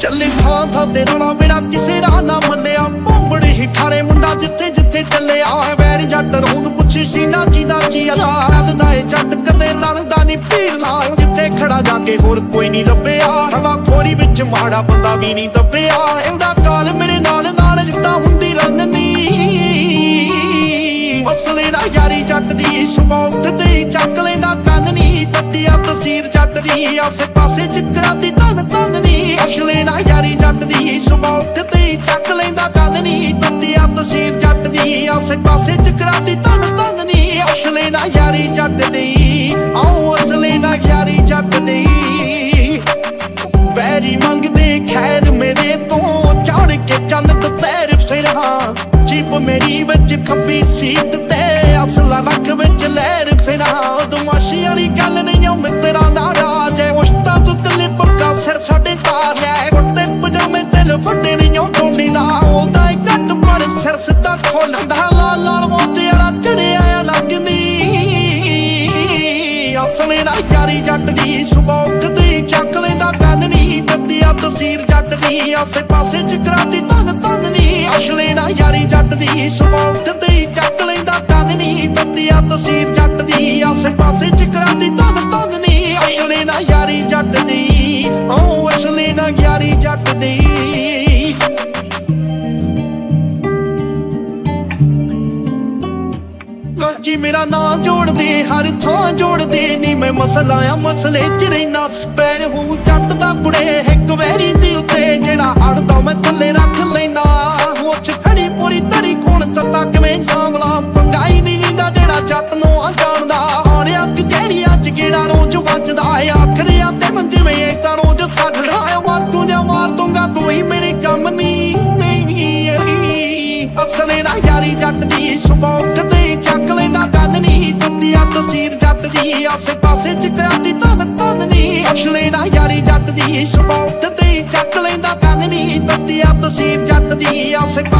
ਚੱਲੇ ਥਾਂ ਥਾਂ ਤੇ ਰੌਲਾ ਮੇਰਾ ਕਿਸੇ ਰਾਹ ਨਾ ਮੰਨਿਆ। ਭੋਂਬੜੇ ਹੀ ਠਾਰੇ ਮੁੰਡਾ ਜਿੱਥੇ ਜਿੱਥੇ ਚੱਲਿਆ। ਵੈਰ ਜੱਟ ਰੋਂਦ ਪੁੱਛੀ ਸੀ ਨਾ ਕਿਦਾ ਚੀਆ ਚੱਲਦਾ ਏ ਜੱਟ ਕਦੇ ਲੜਦਾ ਨੀ ਭੀੜ ਨਾਲ। ਜਿੱਥੇ ਖੜਾ ਜਾ ਕੇ ਹੋਰ ਕੋਈ ਨੀ ਲੱਭਿਆ। ਹਵਾ ਖੋਰੀ ਵਿੱਚ ਮਾੜਾ ਬੰਦਾ ਵੀ ਨੀ ਦੱਬਿਆ। ਇਹਦਾ ਕਾਲ ਮੇਰੇ ਨਾਲ ਨਾਲ ਜਿੱਦਾਂ ਹੁੰਦੀ ਰੰਨਨੀ। ਅਸਲੇ ਨਾ ਯਾਰੀ ਜੱਟ ਦੀ ਸੁਬਹ ਤੇ ਚੱਕ ਲੈਂਦਾ ਕੰਨ ਨੀ। ਪੱਤੀਆ ਤਸੀਰ ਜੱਟ ਦੀ ਆਸੇ ਪਾਸੇ ਚਿੱਤਰਾਂ ਦੀ ਧਨ ਧਨ ਨੀ। ਅਸਲੇ ਨਾ ਯਾਰੀ ਜੱਟ ਦੀ ਸੁਬਹ ਤੇ ਚੱਕ ਲੈਂਦਾ ਕੰਨ ਨੀ। ਪੱਤੀਆ ਤਸੀਰ ਜੱਟ ਦੀ ਆਸੇ ਪਾਸੇ ਚਿੱਤਰਾਂ ਦੀ ਧਨ ਧਨ ਨੀ। ਅਸਲੇ ਨਾ ਯਾਰੀ ਜੱਟ ਦੀ ਆਓ ਅਸਲੇ ਨਾ ਯਾਰੀ ਜੱਟ ਦੀ। ਪੈਰੀ ਮੰਗਦੇ ਖੈਰ ਮੇਰੇ ਤੋਂ ਚੜ ਕੇ ਚੰਨ ਦੁਪਹਿਰ ਫਿਰਾਂ। ਜੀਪ ਮੇਰੀ ਵਿੱਚ ਖੱਬੀ ਸੀਟ ਤੇ ਅਸਲਾ ਰੱਖ ਵਿੱਚ ਲਹਿਰ ਫਿਰਾਂ। ਦਮਾਸ਼ੀ ਵਾਲੀ ਗੱਲ ਨਹੀਂ ਓ ਮਿੱਤਰਾਂ ਦਾ ਰਾਜ ਹੈ। ਉਸ਼ਤਾ ਤੋਂ ਤਲੇ ਪੱਕਾ ਸਿਰ ਸਾਡੇ ਤਾਰ ਹੈ। ਕੁੱਤੇ ਪਜਾਮੇ ਦਿਲ ਫੱਟੇ ਨਹੀਂ ਓ ਢੋਲੀ ਦਾ। ਉਹਦਾ ਇੱਕ ਘੱਟ ਪਰ ਸਿਰ ਸਿੱਧਾ ਖੋਲਦਾ। ਲਾਲ ਲਾਲ ਮੋਤੀ ਵਾਲਾ ਚੜਿਆ ਲੱਗਦੀ। ਅਸਲੇ ਨਾ ਯਾਰੀ ਜੱਟ ਦੀ ਸੁਬਹ ਉੱਠਦੇ ਚੱਕ ਲੈਂਦਾ ਕੰਨ ਨੀ। ਪੱਤੀਆ ਤਸੀਰ ਜੱਟ ਦੀ ਆਸੇ ਪਾਸੇ ਚਿੱਤਰਾਂ ਦੀ ਧਨ ਧਨ ਨੀ। ਅਸਲੇ ਨਾ ਯਾਰੀ ਜੱਟ ਦੀ ਸੁਬਹ ਉੱਠਦੇ ਚੱਕ ਲੈਂਦਾ ਕੰਨ ਨੀ। ਪੱਤੀਆ ਤਸੀਰ ਜੱਟ ਦੀ ਆਸੇ ਪਾਸੇ ਚਿੱਤਰਾਂ ਦੀ ਧਨ ਧਨ ਨੀ। ਅਸਲੇ ਨਾ ਯਾਰੀ ਜੱਟ ਦੀ ਓ ਅਸਲੇ ਨਾ ਯਾਰੀ ਜੱਟ ਦੀ। ਜੀ ਮੇਰਾ ਨਾਂ ਜੋੜਦੇ ਹਰ ਥਾਂ ਜੋੜਦੇ ਨੀ। ਮੈਂ ਮਸਲਾ ਆ ਮਸਲੇ ਚ ਰਹਿਣਾ। ਪੈਰ ਹੂੰ ਜੱਟ ਦਾ ਕੁੜੇ ਇੱਕ ਵੈਰੀ ਦੀ ਉੱਤੇ ਜਿਹੜਾ ਅੜਦਾ ਮੈਂ ਥੱਲੇ ਰੱਖ ਲੈਣਾ। ਹੋਛ ਖੜੀ ਪੂਰੀ ਤੜੀ ਕੋਣ ਚੱਤਾ ਕਿਵੇਂ ਸਾਂਭਲਾ। ਪੰਗਾਈ ਨੀ ਲੀਦਾ ਜਿਹੜਾ ਜੱਟ ਨੂੰ ਆ ਜਾਣਦਾ। ਹੁਣ ਅੱਗ ਗਹਿਰੀਆਂ ਚ ਕਿਹੜਾ ਰੋਜ਼ ਵੱਜਦਾ। ਆਖਰਿਆ ਤੇ ਮੈਂ ਜਿਵੇਂ ਤਾਂ ਰੋਜ਼ ਸੱਜਦਾ। ਮਾਰ ਤੂੰ ਜਾਂ ਮਾਰ ਦੂੰਗਾ ਤੂੰ ਹੀ ਮੇਰੇ ਕੰਮ ਨੀ। ਅਸਲੇ ਨਾ ਯਾਰੀ ਜੱਟ ਦੀ ਸੁਬਹ ਉੱਠਦੇ ਚੱਕ ਲੈਂਦਾ ਕੰਨ ਨੀ। ਪੱਤੀਆ ਤਸੀਰ ਜੱਟ ਦੀ ਆਸੇ ਪਾਸੇ ਚਿੱਤਰਾਂ ਦੀ ਧਨ ਧਨ ਨੀ। ਅਸਲੇ ਨਾ ਯਾਰੀ ਜੱਟ ਦੀ ਸੁਬਹ ਉੱਠਦੇ ਚੱਕ ਲੈਂਦਾ ਕੰਨ ਨੀ। ਪੱਤੀਆ ਤਸੀਰ ਜੱਟ ਦੀ ਆਸੇ